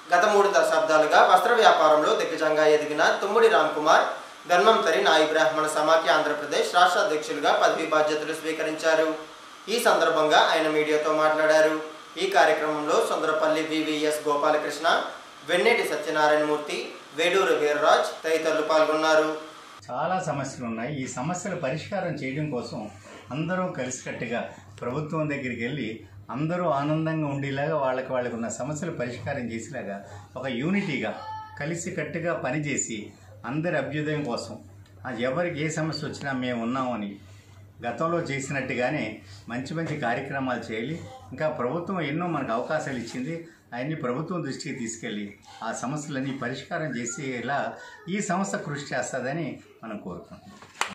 గత 3 దశాబ్దాలుగా వస్త్ర వ్యాపారంలో దిగ్గజంగా ఎదిగిన తుమ్ముడి రామ్ కుమార్ ధన్వంతరి నాయి బ్రాహ్మణ సమాఖ్య ఆంధ్రప్రదేశ్ రాష్ట్ర అధ్యక్షులుగా పదవి బాధ్యతలు స్వీకరించారు. ఈ సందర్భంగా ఆయన మీడియాతో మాట్లాడారు. ఈ కార్యక్రమంలో సుందరపల్లి వివిఎస్ గోపాలకృష్ణ, వెన్నెటి సత్యనారాయణమూర్తి, వేడూరు వీర్రాజ్ తదితరులు పాల్గొన్నారు. చాలా సమస్యలు ఉన్నాయి. ఈ సమస్యల పరిష్కారం చేయడం కోసం అందరూ కలిసికట్టుగా ప్రభుత్వం దగ్గరికి వెళ్ళి అందరూ ఆనందంగా ఉండేలాగా వాళ్ళకు ఉన్న సమస్యలు పరిష్కారం చేసేలాగా ఒక యూనిటీగా కలిసికట్టుగా పనిచేసి అందరి అభ్యుదయం కోసం ఎవరికి ఏ సమస్య వచ్చినా మేము ఉన్నామని గతంలో చేసినట్టుగానే మంచి మంచి కార్యక్రమాలు చేయాలి. ఇంకా ప్రభుత్వం ఎన్నో మనకు అవకాశాలు ఇచ్చింది. అవన్నీ ప్రభుత్వం దృష్టికి తీసుకెళ్ళి ఆ సమస్యలన్నీ పరిష్కారం చేసేలా ఈ సంస్థ కృషి చేస్తుందని మనం కోరుకుంటున్నాం.